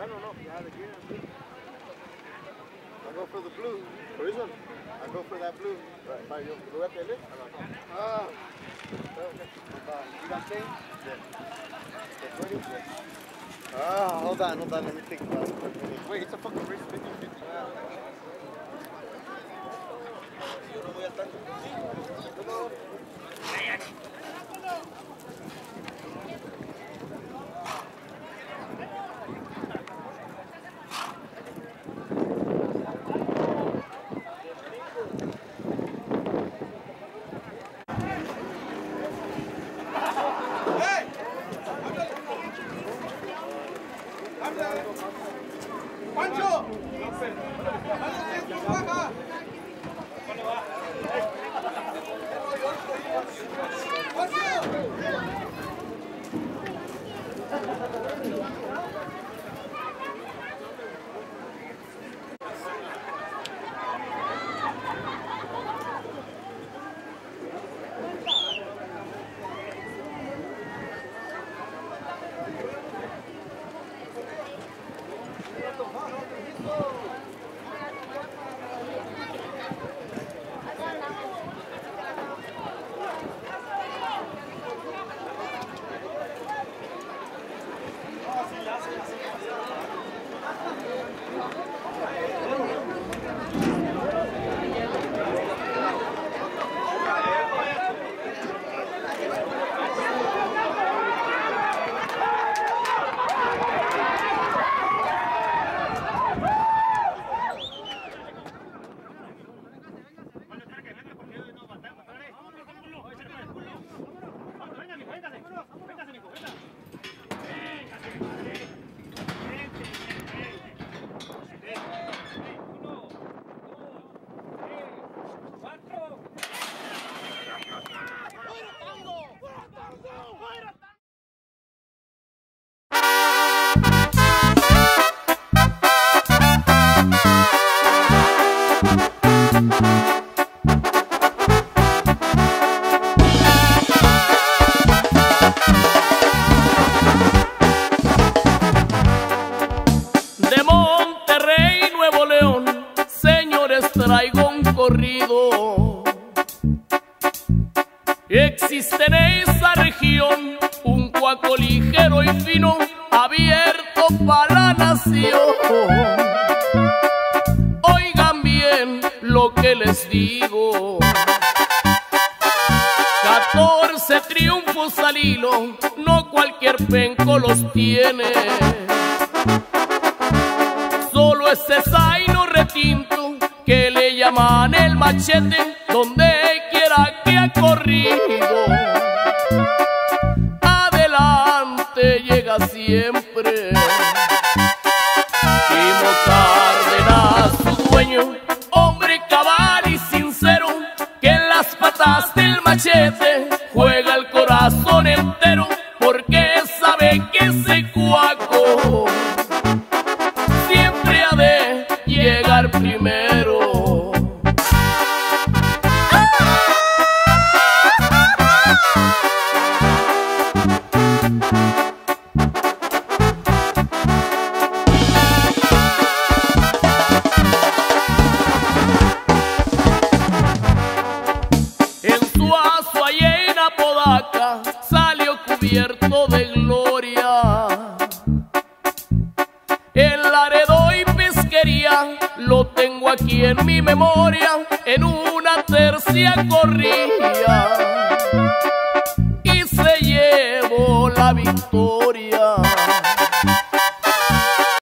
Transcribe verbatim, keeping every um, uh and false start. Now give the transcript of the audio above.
Bueno, no, ya de aquí. I go for the blue. For this one? I go for that blue. Right. By your blue at the list? Ah. You got change? Yeah. Ah, hold on, hold on. Let me think about it. Wait, it's a fucking race fifty fifty. Yo no voy al tanto. ¡Pancho! De Monterrey, Nuevo León, señores, traigo un corrido. Existe en esa región un cuaco ligero y fino, abierto para la nación. Oigan bien lo que les digo. catorce triunfos al hilo, no cualquier penco los tiene. Solo ese zaino retinto que le llaman el machete, donde quiera que ha corrido, adelante llega siempre. Timo Cárdenas, su dueño, hombre cabal y sincero, que en las patas del machete juega el corazón entero, porque sabe que ese cuaco siempre ha de llegar primero. En Suazo, allá en Apodaca, salió cubierto de gloria. En Laredo y Pesquería lo tengo aquí en mi memoria, en una tercia corría y se llevó la victoria.